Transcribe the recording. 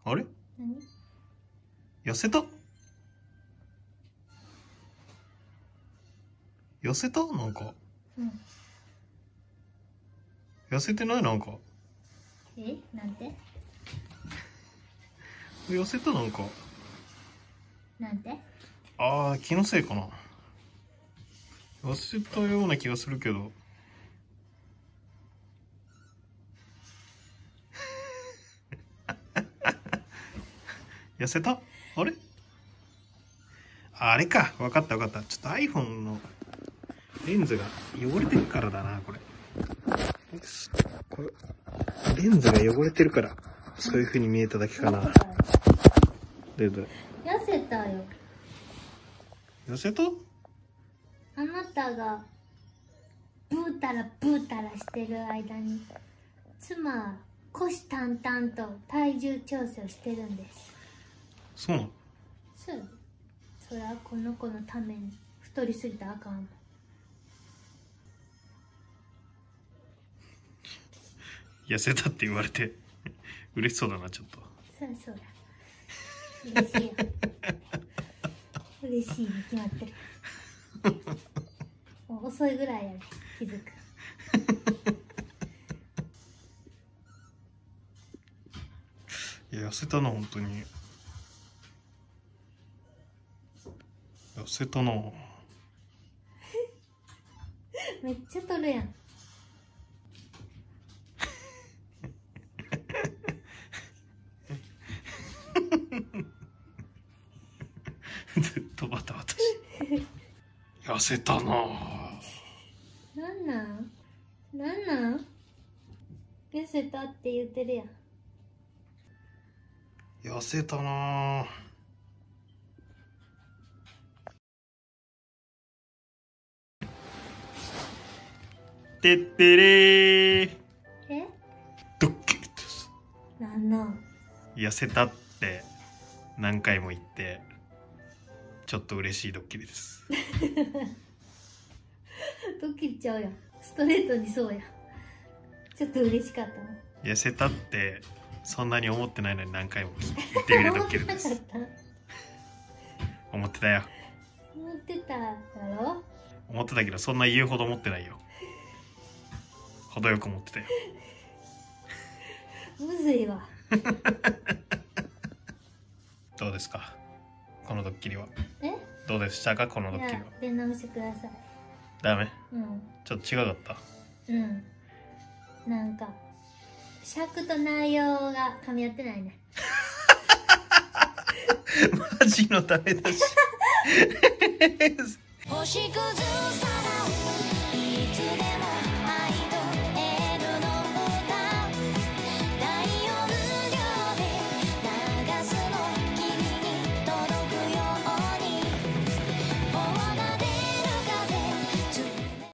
あれ？ 何？ 痩せた？痩せた？なんか。 うん。 痩せてない？なんか。 なんて？ 痩せた？なんか。 なんて？ ああ、気のせいかな。痩せたような気がするけど。痩せた？あれ？あれか。わかったわかった。ちょっと iPhone のレンズが汚れてるからだな、これ。これ、レンズが汚れてるから、そういう風に見えただけかな。で、 痩せたよ。 痩せた？ あなたがブータラブータラしてる間に妻は虎視眈々と体重調整をしてるんです。 そうなの？ そう。そりゃこの子のために太りすぎたらあかんもん。 痩せたって言われて嬉しそうだな、ちょっと。 そうそうだ。嬉しいよ。嬉しいに決まってる。もう遅いぐらいやで気づく。 いや、痩せたな、本当に。痩せたな。 めっちゃ取るやん。 ずっとバタバタして。痩せたな。 なんなんなんなん痩せたって言ってるやん。 痩せたな。てってれー。ドッキリです。 なんなん痩せたって何回も言ってちょっと嬉しいドッキリです。 ドッキリちゃうやん。ストレートにそうやん。ちょっと嬉しかったの。 痩せたってそんなに思ってないのに何回も言ってみるドッキリです。思ってたよ。 思ってたやろ。 思ってたけどそんな言うほど思ってないよ。程よく思ってたよ。 むずいわ。 どうですかこのドッキリは。 え？ どうでしたかこのドッキリは。 出直してください。 ダメ？ うん。 ちょっと違かった。 うん。なんか尺と内容が噛み合ってないね。 マジのダメだし。 星屑さ